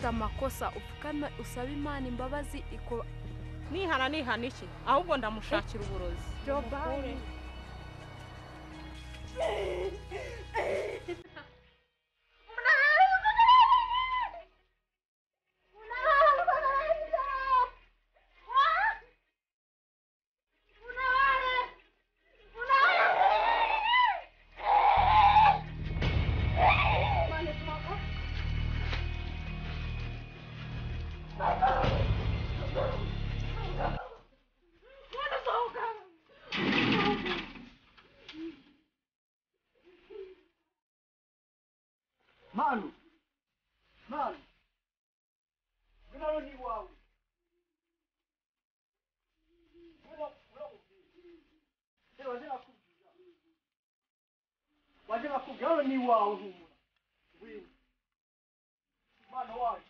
amakosa upfukame usaba Imana imbabazi iko nihana iki ahubwo ndamushakira uburozi Jobani Manu. Ginalo ni wawe. Wajema kugalo ni wawe humura. Wini. Manu wawe.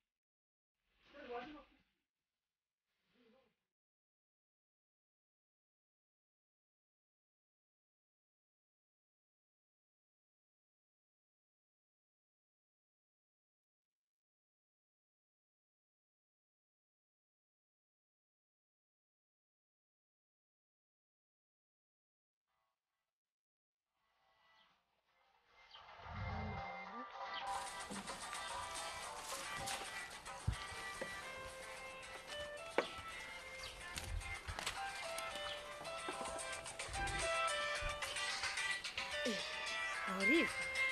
Olive.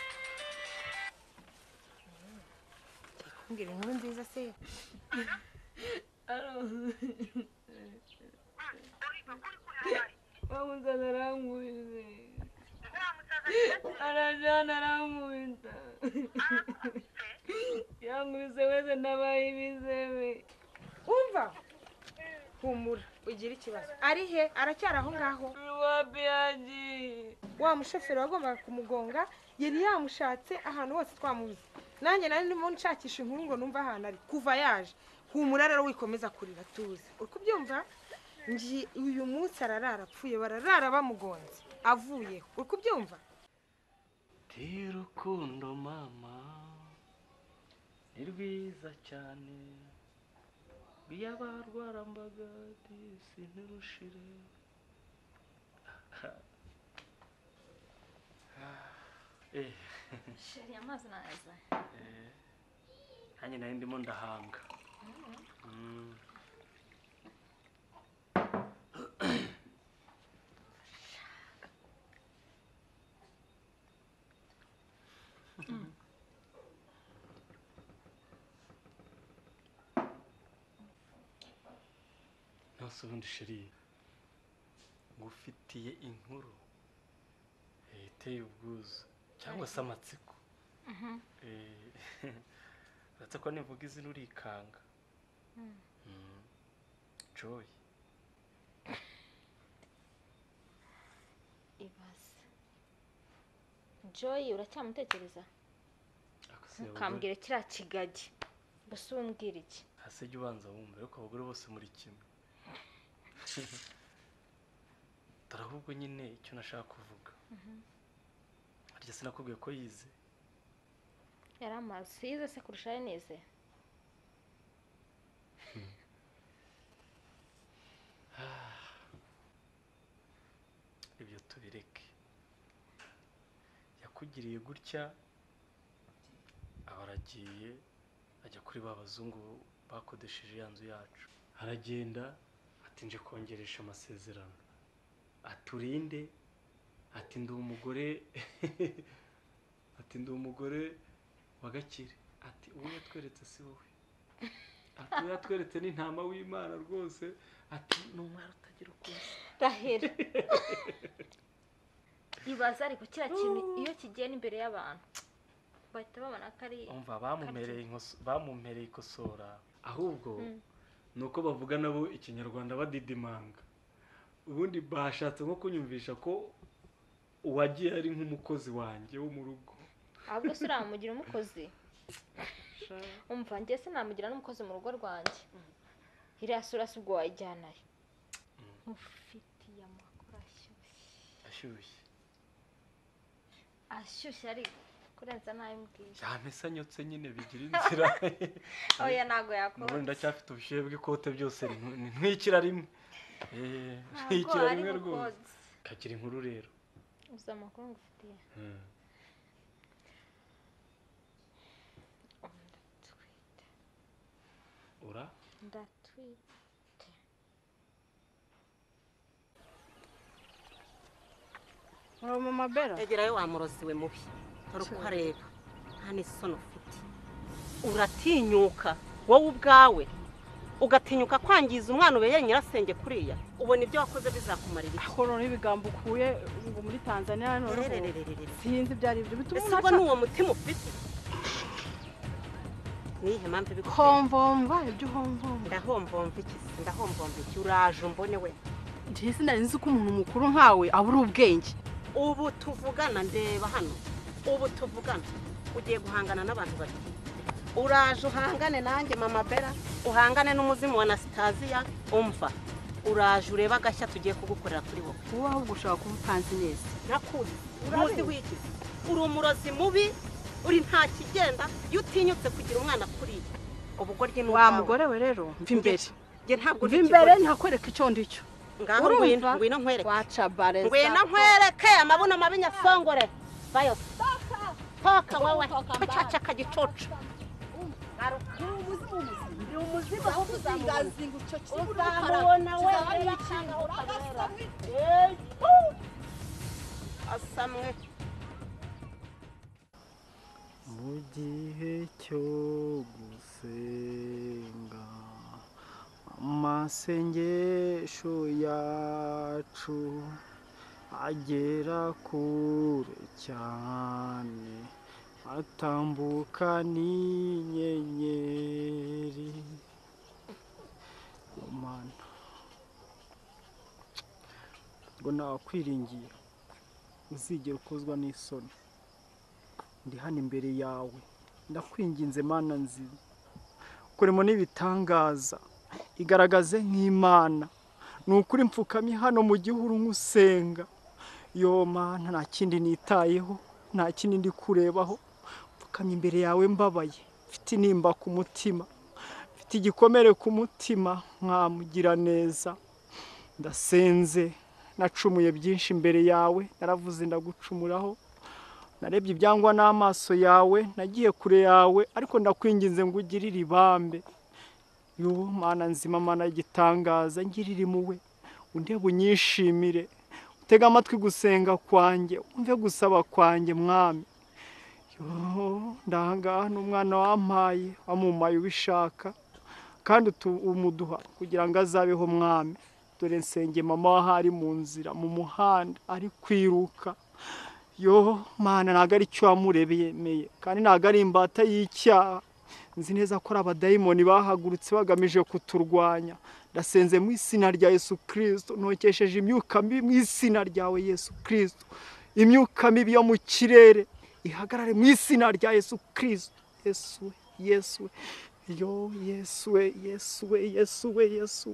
Kumbwira inkuru nziza se. Wamuzana arankubize. Arajana arankubita. Yankubise wese nabaye ibizebe. Umva. Humura ugira ikibazo. Ari he? Aracyari aho ngaho. Wapi yagiye? Wa mushoferi wagombaga kumugonga yari yamushatse ahantu hose twamubuze. Nanjye nari ndimo nshakisha inkuru ngo numva ahantu ari kuva yaje. Humura rero wikomeza kurira tuzi. Uri kubyumva? Ngi uyu munsi ararara apfuye bararara bamugonze. Avuyeho. Uri kubyumva? Tirukundo mama. Ni rwiza cyane. Biyabarwarambaga sintirushire. Sheri amazi naza. Hanye nari ndimo ndahanga. Nasubundi sheri ngufitiye inkuru iteye ubwuzu cyangwa se amatsiko. Uretse ko nivuga izina urikanga. Joy. Ibaze. Joy uracyamutekereza? Ukambwira kiriya kigagi. Bose umbwira iki? Hase jya ubanza wumva ariko abagore bose muri kimwe. Tarahubwo nyine icyo nashaka kuvuga. Harya sinakubwiye ko yize. Yaramaze yize se kurusha neze. Ibyo tubireke. Yakugiriye gutya abaragiye ajya kuri babazungu bakodesheje yanzu yacu. Aragenda atinje kongeresha amasezerano. Aturinde ati ndi umugore ati ndi umugore wagakire. Ati uwo yatweretse si wowe. Ati yatweretse n'intama w'Imana rwose. Ati numara utagira ukose. Rahera. Ibaza ariko kira kintu iyo kigenda imbere y'abantu bahita babona kari umva bamumpereye ikosora. Ahubwo nuko bavuga nabo ikinyarwanda badidimanga. Ubundi bashatse nko kunyumvisha ko uwagiye ari nk'umukozi wanjye wo mu rugo. Ahubwo se uramugira umukozi. Umva njye se namugira n'umukozi mu rugo rwanjye. Iriya sura si ubwo wayijyanayo. Mufitiye amakuru ashyushye. Ashyushye. Ashyushye ariko kurenza nayimbwiye yamesa nyotse nyine bigira inzira oya nago yakora ubundi ndacyafite ubushyuhe bw'ikote byose ntwikira rimwe ntwikira rimwe rwose kagira inkuru rero uzi amakuru ngufitiye ndatwite uri mama bera egerayo wamuroziwe mubi dore uko areba nta n'isoni ufite uratinyuka wowe ubwawe ugatinyuka kwangiza umwana ubeye nyirasenge kuriya ubona ibyo wakoze bizakumarira iki aho none ibigambo ukuye ngo muri Tanzania none sinzi byari ibyo bituma ese n'uwo mutima ufite nihe mpamvu bigufite homvomva ibyo homvomva ndahombomva iki uraje umbone we njye sinari nzi ko umuntu mukuru nkawe abura ubwenge ubu tuvugana ndeba hano ubu tuvugana ugiye guhangana n'abantu babiri uraje uhangane nanjye mama bera uhangane n'umuzimu wa Anastasia umva uraje ureba agashya tugiye kugukorera kuri wowe wowe ahubwo ushaka kuba utanzi neza nakuzi uruzi wiki uri umurozi mubi uri nta kigenda iyo utinyutse kugira umwana kuri ubugoryi wa mugore we rero mva imbere nge ntabwo mva imbere ntakwereka icyo ndicyo ngaho ngwino nkwereke waca bareza ngwino nkwereke amabuno mabi nyasongore bayo toka wowe kucaca kagicoco ndi umuzimu aho kuzingazinga uco uzamubona wewe asamwe mu gihe cyo gusenga amasengesho yacu agera kure cyane atambuka n'inyenyeri Mana ngo nakwiringiye uzigera ukozwa n'isoni ndi hano imbere yawe ndakwinginze Mana nzima ukoremo n'ibitangaza igaragaze nk'Imana ni ukuri mfukamye hano mu gihuru nk'usenga yo Mana nta kindi nitayeho nta kindi ndi kurebaho mfukamye imbere yawe mbabaye mfite intimba ku mutima mfite igikomere ku mutima nkamugira neza ndasenze nacumuye byinshi imbere yawe naravuze ndagucumuraho narebye ibyangwa n'amaso yawe nagiye kure yawe ariko ndakwinginze ngo ugirire ibambe yo Mana nzima Mana igitangaza ngirire impuhwe undebe unyishimire utega amatwi gusenga kwanjye umve gusaba kwanjye mwami yo ndahangaha n'umwana wampaye wamumaye ubishaka kandi umuduha kugira ngo azabeho mwami dore nsenge mama wahari mu nzira mu muhanda ari kwiruka yo Mana ntago ari cyo wamurebeye kandi ntago ari imbata y'icyaha nzi neza ko abadayimoni bahagurutse bagamije kuturwanya ndasenze mu izina rya Yesu Kristo nokesheje imyuka mibi mu izina ryawe Yesu Kristo imyuka mibi yo mu kirere ihagarare mu izina rya Yesu Kristo Yesu yo Yesu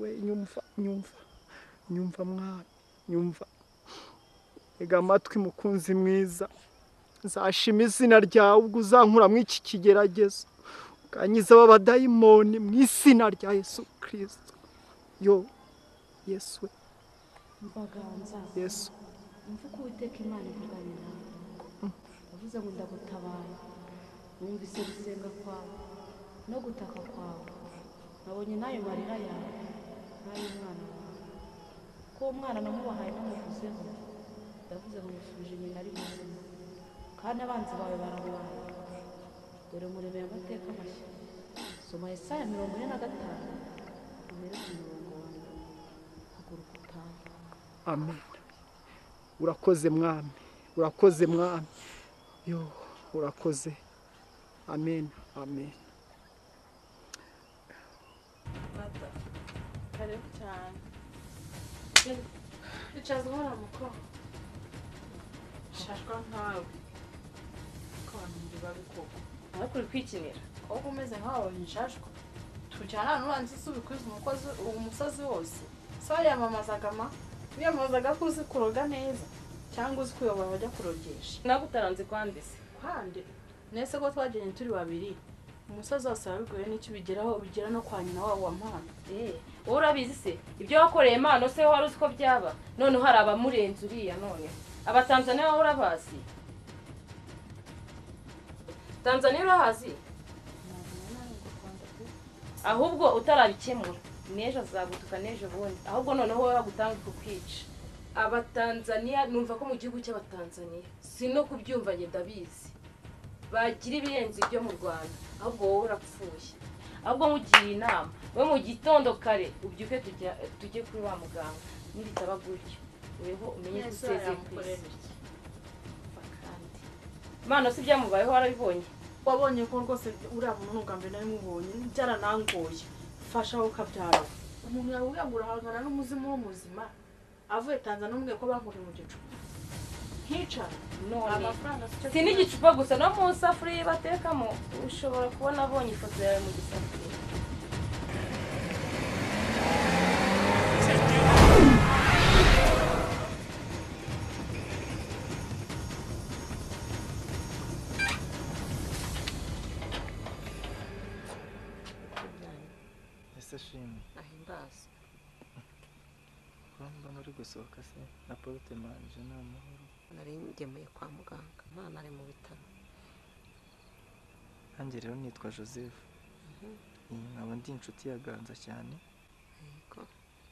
nyumva mwana nyumva ega amatwi mukunzi mwiza nzashima izina ryawe ubwo uzankura mu iki kigeragezo ukanyiza abadayimoni mu izina rya Yesu Kristo yo Yesu mbaganza Yesu mvuga Uwiteka Imana ivuganye nawe uvuze ngo ndagutabaye numvise gusenga kwawe no gutaka kwawe nabonye nayo marira yawe n'ay'umwana wawe ko uwo mwana namubahaye namuvuzeho ndavuze ngo musubije nyina ari muzima kandi abanzi bawe baramubaye dore murebeye amateka mashya soma Yesaya 45 uhere ku murongo wa mbere haguruka utahe amen urakoze mwami yo urakoze amen karibu cyane icaza ubona mukobwa shashwa nkawe ko abantu babikoko ariko uri kwikinira kuko umeze nkawe nshashwa tujyana n'uranzi subikwiza umukozi umusozi wose so yamamazaga wiyamamazaga ko uzi kuroga neza cyangwa uzi kuyobora bajya kurogesha nagutaranze kwandise ruhande nese ko twagennye turi babiri umusozi wose wabiguye n'icyo bigeraho bigera no kwa nyina wabo wa mpano. wowe urabizi se ibyo wakoreye impano se wari uzi ko byaba noneho hari abamurenze uriya none abatanzaniya wowe urabazi Tanzania urahazi ahubwo utarabikemura n'ejo azagutuka n'ejo bundi ahubwo noneho wowe bagutanga kukwica abatanzaniya numva ko mu gihugu cy'abatanzaniya si no kubyumva njye ndabizi bagira ibirenze ibyo mu Rwanda ahubwo wowe urapfuye ahubwo mugiye inama we mu gitondo kare ubyuke tujye kuri wa muganga nibitaba gutyo weho umenye gusezeye kwisi Mano si byamubayeho warabibonye wabonye ko rwose uriya muntu n'ubwambere nari mubonye byaranangoye fasha aho kabyara umuntu yavuga ngo urahangana n'umuzimu w'umuzima avuye Tanzania n'umwe ko bankuriye mu gicupa nkicara none si n'igicupa gusa no mu safuriya batekamo ushobora kubona abonye ifoto yawe mu gisafuriya Shimwe ahimbaza mbona uri gusohoka se na porute manje n'amahoro nari ngemuye kwa muganga mwana ari mu bitaro nanjye rero nitwa Joseph nkaba ndi inshuti ya Ganza cyane yego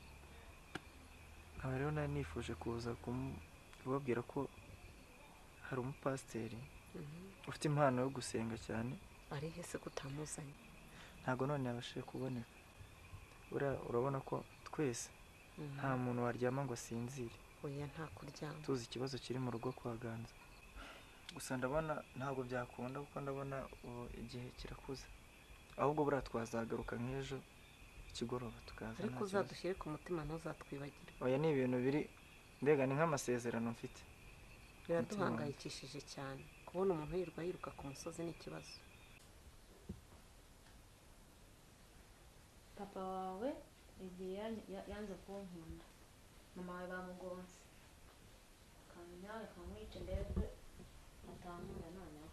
nkaba rero nari nifuje kuza kubabwira ko hari umupasiteri ufite impano yo gusenga cyane ari hese kutamuzanye ntago none yabashije kuboneka urabona ko twese nta muntu waryama ngo asinzire oya nta kuryama tuzi ikibazo kiri mu rugo kwa Ganza gusa ndabona ntabwo byakunda kuko ndabona igihe kirakuze ahubwo buriya twazagaruka nk'ejo ikigoroba tukaza ariko uzadushyire ku mutima ntuzatwibagire oya ni ibintu biri mbega ni nk'amasezerano mfite biraduhangayikishije cyane kubona umuntu yiruka ku musozi n'ikibazo papa wawe igihe yanze kunkunda mama wawe bamugonze kamenya akamwica ndetse atankunda noneho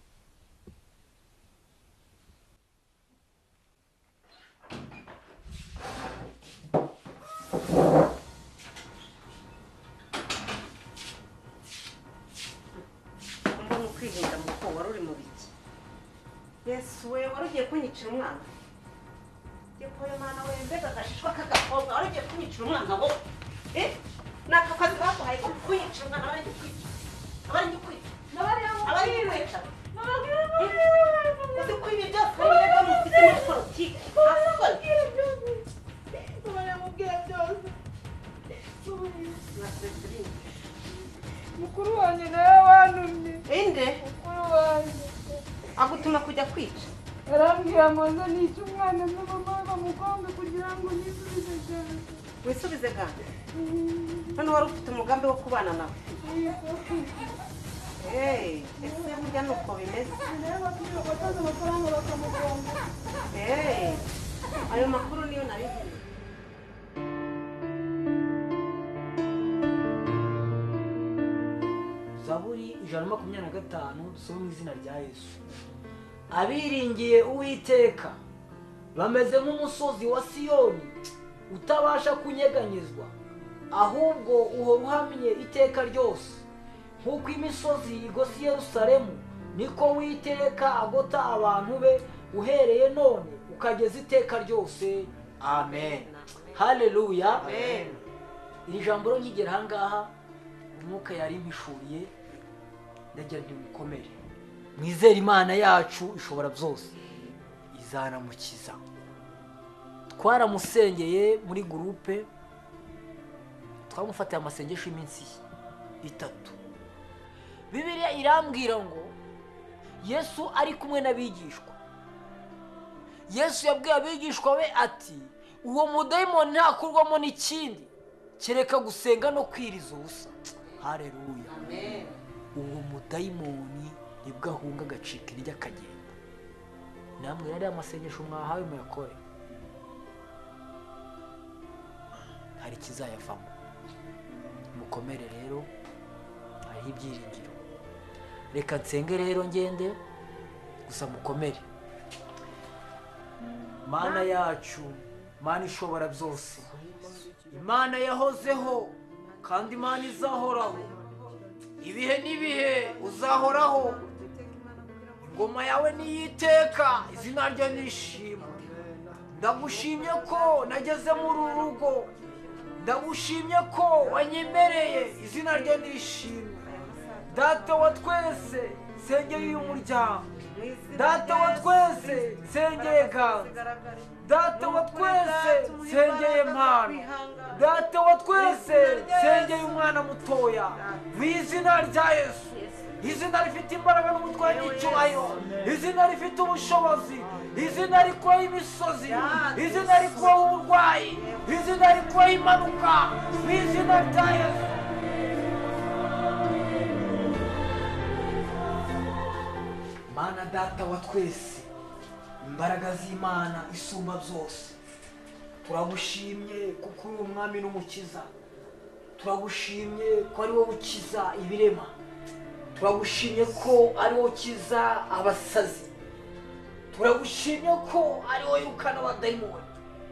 mbona ukwirinda mu ko wari uri mu biki yesu we wari ugiye kunyicira umwana Yekoye mwana we mbega agashishwa k'agakobwa wari ugiye kunyicira umwana wo ni aka kazi baguhaye ko kunyicira umwana abari kwica abari kwica abari kwica uzi ko ibi byose birega mufite muri politiki Mubwira byose mukuru wanjye nawe wantumye inde mukuru wanjye agutuma kujya kwica arambwira ngo nze nica umwana na mama bamugombe kugira ngo nisubize cyane wisubize kandi hano wari ufite umugambi wo kubana nawe ese burya ni uko bimeze bataza amafaranga bakamugonga ayo makuru niyo nari nzi Zaburi 125 dusoma mu izina rya Yesu. Abiringiye Uwiteka bameze nk'umusozi wa Siyoni utabasha kunyeganyezwa, ahubwo uhora uhamye iteka ryose. Nk'uko imisozi igose Yerusalemu, niko Uwiteka agota abantu be uhereye none ukageza iteka ryose. Amen. Haleluya. Amen. Iri jambo rero nkigera ahangaha umwuka yari impishuriye ndagira ndi mukomere mwizere Imana yacu ishobora byose izanamukiza. Twaramusengeye muri groupe, twamufatiye amasengesho y'iminsi 3. Bibiliya irambwira ngo Yesu ari kumwe n'abigishwa. Yesu yabwiye abigishwa be ati uwo mudayimoni ntakurwamo n'ikindi kereka gusenga no kwiriza ubusa. Haleluya. Amen. Uwo mudayimoni nibwo ahunga agacika intege akagenda. Namwe rero amasengesho mwahawe muyakore, hari kizayavamo. Mukomere rero, hari ibyiringiro. reka nsenge rero ngende gusa mukomere. Mana yacu, Mana ishobora byose, Imana yahozeho kandi Imana izahoraho, ibihe n'ibihe uzahoraho, ingoma yawe niyiteka, izina ryo nishimwe. Ndagushimye ko nageze muri uru rugo, ndagushimye ko wanyemereye, izina ryo nishimwe. Data wa twese nsengeye uyu muryango, Data wa twese nsengeye Ganza, Data wa twese nsengeye Mpano, Data wa twese nsengeye umwana mutoya, mu izina rya Yesu, izina rifite imbaraga n'umutwaro n'icyubahiro, izina rifite ubushobozi, izina rikuraho imisozi, izina rikuraho uburwayi, izina rikuraho impanuka, mu izina rya Yesu. Mana Data wa twese, imbaraga z'Imana isumba byose, turagushimye kuko uri umwami n'umukiza, turagushimye ko ari wowe ukiza ibirema, turagushimye ko ari wowe ukiza abasazi, turagushimye ko ari wowe wirukana abadayimoni.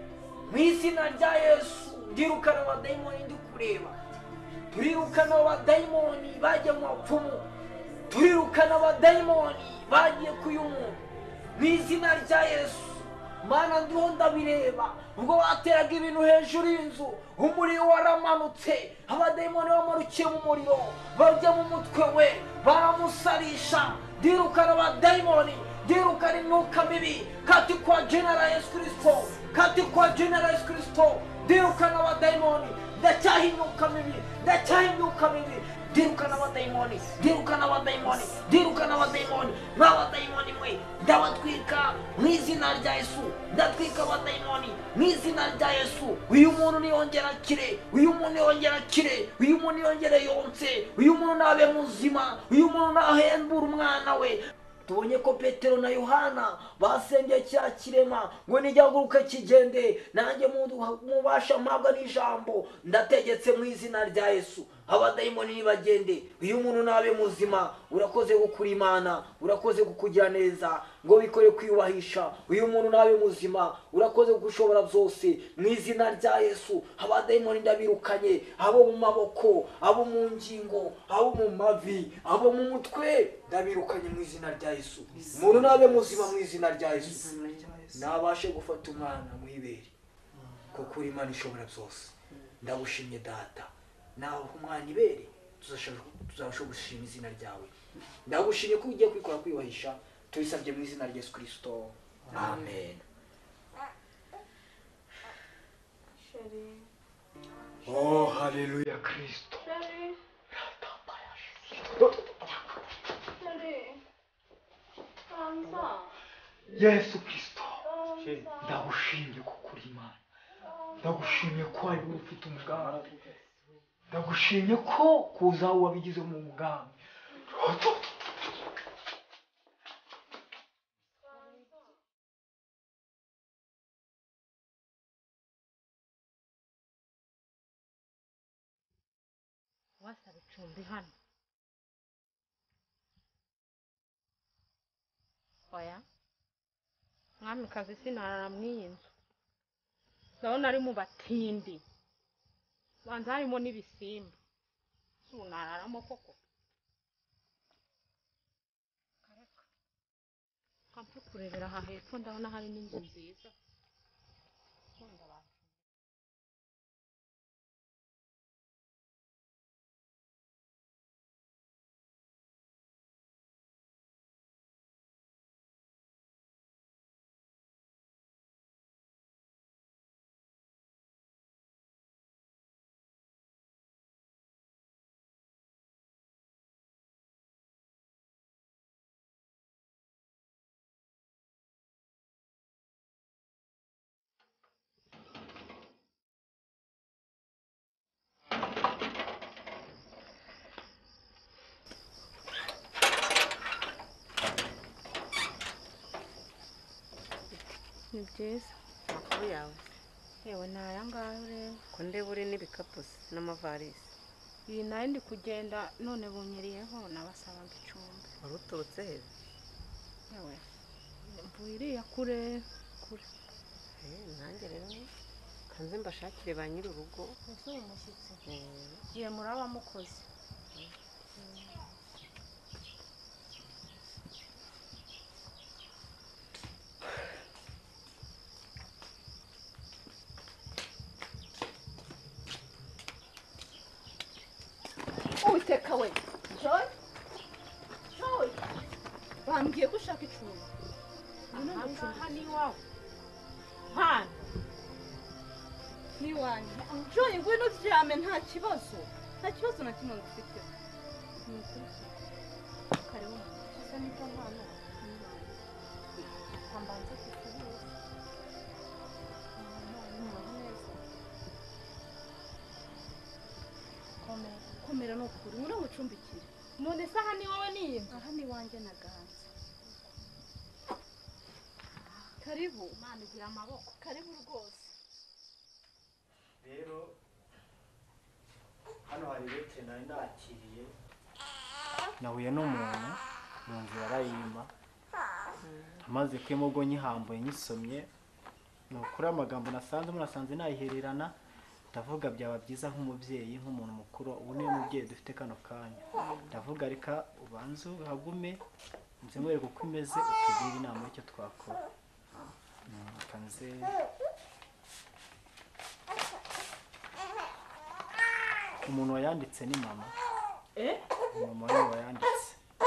Mu izina rya Yesu ndirukana abadayimoni ndi kureba, turirukana abadayimoni bajya mu bapfumu, turirukana abadayimoni bagiye kuyumuntu. Mu izina rya Yesu, Mana ndiho ndabireba, ubwo bateraga ibintu hejuru y'inzu, umuriro waramanutse, abadayimoni bamarukiye mu muriro, bajya mu mutwe we baramusarisha. Ndirukana abadayimoni, ndirukana imyuka mibi kati kwa jina la Yesu Kristo, kati kwa jina la Yesu Kristo, ndirukana abadayimoni, ndacyaha imyuka mibi, ndacyaha imyuka mibi, ndirukana abadayimoni, ndirukana abadayimoni, ndirukana abadayimoni, n'abadayimoni mwe ndabatwika mu izina rya Yesu, ndatwika abadayimoni mu izina rya Yesu. Uyu muntu niyongera akire, uyu muntu niyongera akire, uyu muntu niyongere yonse, uyu muntu nabe muzima, uyu muntu nahembura umwana we. Tubonye ko Petero na Yohana basengeye cya kirema ngo nijyaguruka kigende, nanjye mubasha mpabwa n'ijambo, ndategetse mu izina rya Yesu abadayimoni nibagende, uyu muntu nabe muzima. Urakoze gukura Imana, urakoze kukugira neza ngo bikore kwiyubahisha, uyu muntu nabe muzima. Urakoze gushobora byose mu izina rya Yesu. Abadayimoni ndabirukanye, abo mu maboko, abo mu ngingo, abo mu mavi, abo mu mutwe, ndabirukanye mu izina rya Yesu. Umuntu nabe muzima mu izina rya Yesu, nabashe gufata umwana mu ibere, kuko uri Imana ishobora byose. Ndagushimye Data, nawe umwana ibere tuzarushaho gushima izina ryawe. Ndagushimye ko ugiye kwikora kwiyubahisha, tubisabye mu izina rya Yesu Kristo, amen. Oh haleluya Kristo. Yesu Kristo, ndagushimye kuko uri Imana, ndagushimye ko ari wowe ufite umugambi, ndagushimye ko kuza wabigize mu mugambi. wasaba icumbi hano? Oya mwamikazi sinarara mw'iyi nzu, ndabona ari mu batindi, banza harimo n'ibisimba, unararamo koko? Kareka kampe kurebera aha hepfo, ndabona hari n'inzu nziza. Ni byiza. Amakuru yawe? Yewe ni aya ngaya ureba. Ko ndeba uri n'ibikapu n'amavarisi. Iyi nayo ndi kugenda none bunyiriyeho, nabasabaga icumbi. wari uturutse he yewe mvuye iriya kure kure nanjye rero kanze mbashakire ba nyir'urugo ese uyu mushyitsi gihe muraba mukoze Uwiteka we Joy Joy bambwiye ko ushaka icumbi aha ni iwawe hano ni iwanjye Joy ngwino uryame nta kibazo na kimwe ngufite ni ukuri karibu gusa niko hano ambanza kukubuza komera no kuri muri mucumbikire none se aha ni wowe niye aha ni wanjye naganze karibu Imana igira amaboko karibu rwose rero hano hari lettre nari nakiriye nahuye n'umuntu mu nzira arayima amaze kwimogo nyihambuye nyisomye ni ukuri amagambo nasanze nayihererana ndavuga byaba byiza nk'umubyeyi nk'umuntu mukuru ubu niwe mubyeyi dufite kano kanya ndavuga reka ubanze uhagume nze mwereke uko imeze utugire inama y'icyo twakora kanze umuntu wayanditse ni mama mama niwe wayanditse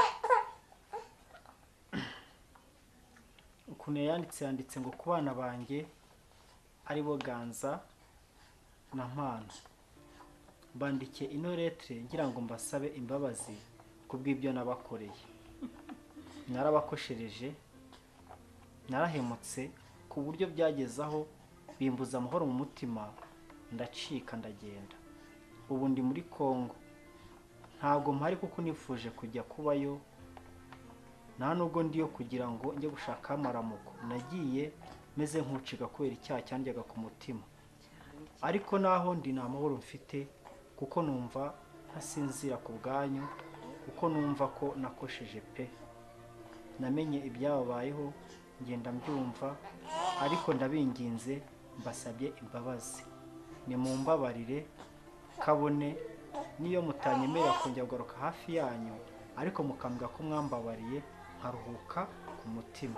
ukuntu yanditse ngo ku bana banjye ari bo Ganza na Mpano mbandikiye ino lettre ngira ngo mbasabe imbabazi kubw'ibyo nabakoreye narabakoshereje narahemutse ku buryo byagezaho bimbuza amahoro mu mutima ndacika ndagenda ubu ndi muri Kongo ntago mpari kuko nifuje kujya kubayo nta nubwo ndiyo kugira ngo njye gushaka amaramuko nagiye meze nk'uciga kubera icyaha cyandyaga ku mutima ariko naho ndi nta mahoro mfite kuko numva ntasinzira ku bwanyu kuko numva ko nakosheje pe namenye ibyababayeho ngenda mbyumva ariko ndabinginze mbasabye imbabazi nimumbabarire kabone niyo mutanyemerera kongera kugaruka hafi yanyu ariko mukambwira ko mwambabariye nkaruhuka ku mutima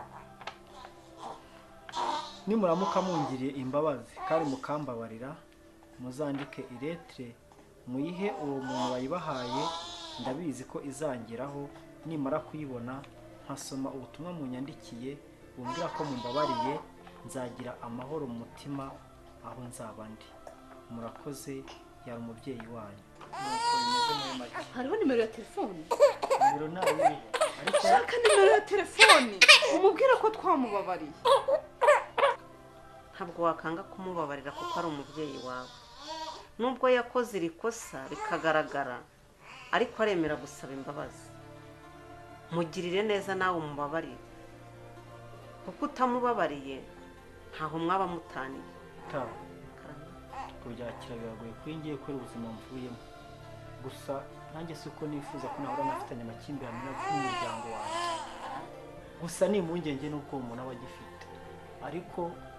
nimuramuka mungiriye imbabazi kandi mukambabarira muzandike iletre muyihe uwo muntu wayibahaye ndabizi ko izangeraho nimara kuyibona nkasoma ubutumwa munyandikiye bumbwira ko mumbabariye nzagira amahoro mu mutima aho nzaba ndi murakoze yari umubyeyi wanyu nuko bimeze muri make hariho nimero ya telefone nimero nayo ariko shaka nimero ya telefone umubwira ko twamubabariye ntabwo wakanga kumubabarira kuko ari umubyeyi wawe nubwo yakoze iri kosa rikagaragara ariko aremera gusaba imbabazi mugirire neza nawe umubabarire kuko utamubabariye ntaho mwaba mutaniye kubyakira biragoye kuri ngiye kubera ubuzima mvuyemo gusa nanjye si uko nifuza ko nahora nafitanye amakimbirane n'umuryango wanjye gusa ni impungenge n'uko umuntu aba agifite ariko